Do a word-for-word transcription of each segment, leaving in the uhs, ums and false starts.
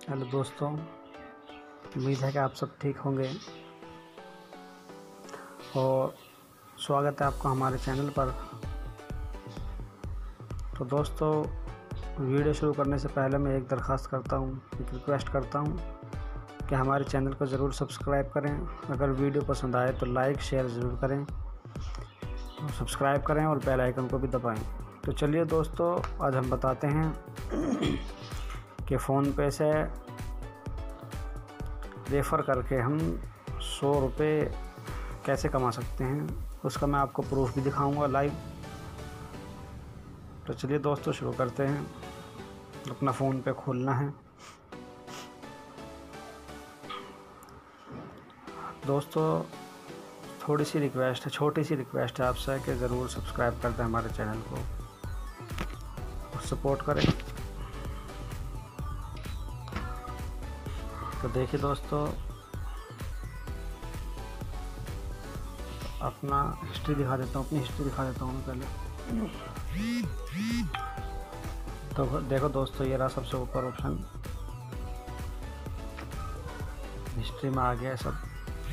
Hello दोस्तों, उम्मीद है कि आप सब ठीक होंगे और स्वागत है आपका हमारे चैनल पर। तो दोस्तों, वीडियो शुरू करने से पहले मैं एक दरख्वास्त करता हूँ, एक रिक्वेस्ट करता हूँ कि हमारे चैनल को ज़रूर सब्सक्राइब करें। अगर वीडियो पसंद आए तो लाइक शेयर ज़रूर करें, सब्सक्राइब करें और बेल आइकन को भी दबाएं। तो चलिए दोस्तों, आज हम बताते हैं कि फ़ोन पे से रेफ़र करके हम सौ रुपये कैसे कमा सकते हैं, उसका मैं आपको प्रूफ भी दिखाऊंगा लाइव। तो चलिए दोस्तों, शुरू करते हैं। अपना फ़ोन पे खोलना है। दोस्तों, थोड़ी सी रिक्वेस्ट है, छोटी सी रिक्वेस्ट है आपसे कि ज़रूर सब्सक्राइब कर दें हमारे चैनल को और सपोर्ट करें। तो देखिए दोस्तों, अपना हिस्ट्री दिखा देता हूँ अपनी हिस्ट्री दिखा देता हूँ मैं पहले। तो देखो दोस्तों, ये रहा सबसे ऊपर ऑप्शन, हिस्ट्री में आ गया है सब।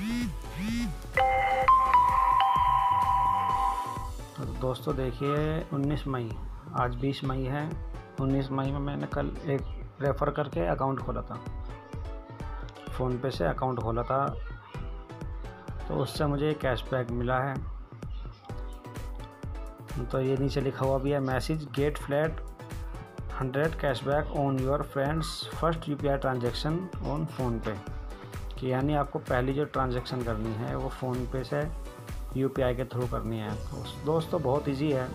तो दोस्तों देखिए, उन्नीस मई, आज बीस मई है। उन्नीस मई में मैंने कल एक रेफ़र करके अकाउंट खोला था, फ़ोन पे से अकाउंट खोला था, तो उससे मुझे कैशबैक मिला है। तो ये नीचे लिखा हुआ भी है, message get flat hundred cashback on your friends first UPI transaction on PhonePe, कि यानी आपको पहली जो ट्रांजैक्शन करनी है वो फ़ोन पे से यूपीआई के थ्रू करनी है। तो दोस्तों बहुत इजी है,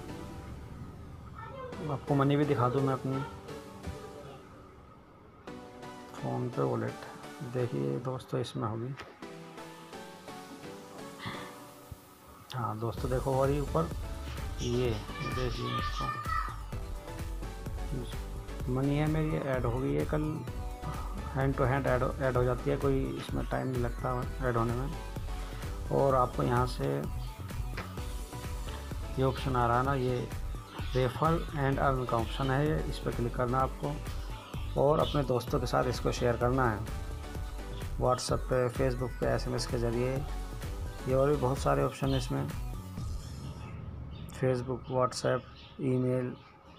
आपको मनी भी दिखा दूँ मैं अपनी फ़ोन पे वॉलेट। देखिए दोस्तों, इसमें होगी, हाँ दोस्तों देखो, और ही ऊपर ये देखिए, इसको मनी है मेरी ऐड हो गई है कल, hand to hand add add हो जाती है, कोई इसमें टाइम नहीं लगता ऐड होने में। और आपको यहाँ से ये ऑप्शन आ रहा है ना, ये रेफर एंड अर्न का ऑप्शन है, ये इस पर क्लिक करना है आपको और अपने दोस्तों के साथ इसको शेयर करना है, व्हाट्सएप पे, फेसबुक पे, एसएमएस के ज़रिए। ये और भी बहुत सारे ऑप्शन हैं इसमें, फेसबुक, व्हाट्सएप, ईमेल,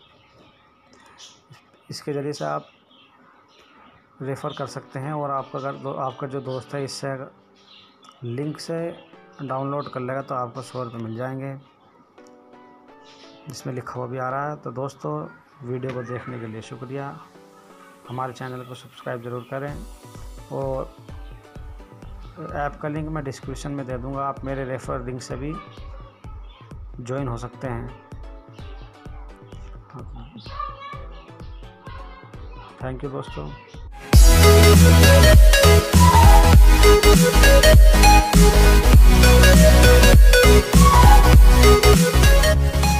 इसके ज़रिए से आप रेफ़र कर सकते हैं। और आपका अगर आपका जो दोस्त है इससे लिंक से डाउनलोड कर लेगा तो आपको सौ रुपये मिल जाएंगे, इसमें लिखा हुआ भी आ रहा है। तो दोस्तों, वीडियो को देखने के लिए शुक्रिया। हमारे चैनल को सब्सक्राइब ज़रूर करें और ऐप का लिंक मैं डिस्क्रिप्शन में दे दूंगा, आप मेरे रेफर लिंक से भी ज्वाइन हो सकते हैं। थैंक यू दोस्तों। We'll be right back.